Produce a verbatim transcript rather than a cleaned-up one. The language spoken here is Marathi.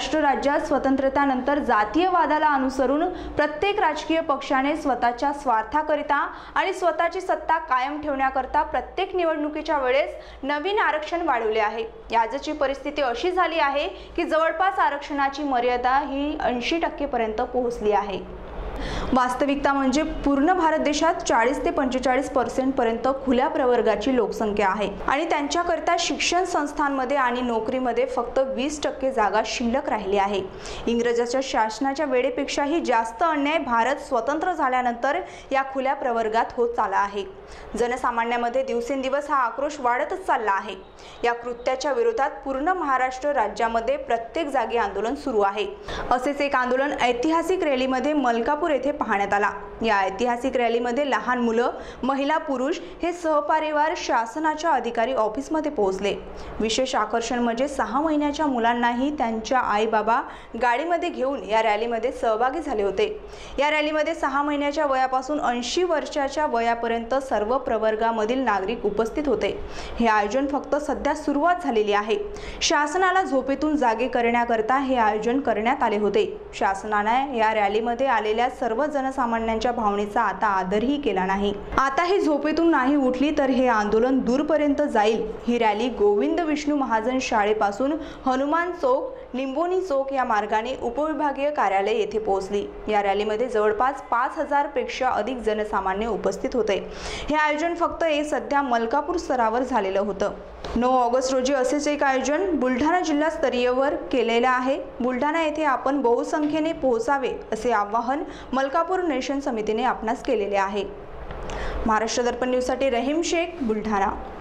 महाराष्ट्र राज्यात स्वतंत्रतानंतर जातीयवादाला अनुसरून प्रत्येक राजकीय पक्षाने स्वतःच्या स्वार्थाकरिता आणि स्वतःची सत्ता कायम ठेवण्याकरता प्रत्येक निवडणुकीच्या वेळेस नवीन आरक्षण वाढवले आहे। याची परिस्थिती अशी झाली आहे की जवळपास आरक्षणाची मर्यादा ही ऐंशी टक्के पर्यंत पोहोचली आहे। वास्तविकता म्हणजे पूर्ण भारत देशात चाळीस ते पंचेचाळीस पर्सेंट पर्यंत खुल्या प्रवर्गाची लोकसंख्या आहे आणि त्यांच्याकरता शिक्षण संस्थांमध्ये आणि नोकरीमध्ये फक्त वीस टक्के जागा शिल्लक राहिली आहे। इंग्रजांच्या शासनाच्या वेळेपेक्षाही जास्त अन्याय भारत स्वतंत्र झाल्यानंतर या खुल्या प्रवर्गात होत चालला आहे। जनसामान्यांमध्ये दिवसेंदिवस हा आक्रोश वाढतच चालला आहे। या कृत्याच्या विरोधात पूर्ण महाराष्ट्र राज्यामध्ये प्रत्येक जागी आंदोलन सुरू आहे। असेच एक आंदोलन ऐतिहासिक रॅलीमध्ये मलकापूर येथे पाहण्यात आला। या ऐतिहासिक रॅलीमध्ये लहान मुलं, महिला, पुरुष हे सहपरिवार शासनाच्या अधिकारी ऑफिसमध्ये पोहोचले। विशेष आकर्षण म्हणजे सहा महिन्याच्या मुलांनाही त्यांच्या आई बाबा गाडीमध्ये घेऊन या रॅलीमध्ये सहभागी झाले होते। या रॅलीमध्ये सहा महिन्याच्या वयापासून ऐंशी वर्षाच्या वयापर्यंत सर्व प्रवर्गामधील नागरिक उपस्थित होते। हे आयोजन फक्त सध्या सुरुवात झालेली आहे। शासनाला झोपेतून जागे करण्याकरता हे आयोजन करण्यात आले होते। शासनाने या रॅलीमध्ये आलेल्या सर्व जनसामान्यांच्या भावनेचा आता आदरही केला नाही। आता ही झोपेतून नाही उठली तर हे आंदोलन दूरपर्यंत जाईल। ही रॅली गोविंद विष्णू महाजन शाळेपासून हनुमान चौक, लिंबोनी चौक या मार्गाने उपविभागीय कार्यालय येथे पोहोचली। या रॅलीमध्ये जवळपास पाच हजार पेक्षा अधिक जनसामान्य उपस्थित होते। हे आयोजन फक्त एक सध्या मलकापूर स्तरावर झालेलं होतं। नऊ ऑगस्ट रोजी असेच एक आयोजन बुलढाणा जिल्हा स्तरीयवर केलेले आहे। बुलढाणा येथे आपण बहुसंख्येने पोहोचावे असे आवाहन मलकापूर नेशन समितीने आपणास केलेले आहे। महाराष्ट्र दर्पण न्यूजसाठी रहीम शेख, बुलढाणा।